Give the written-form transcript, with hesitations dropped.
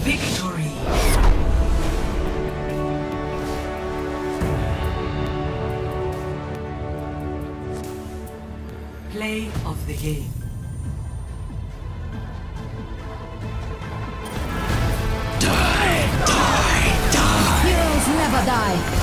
Victory. Play of the game. Heroes never die.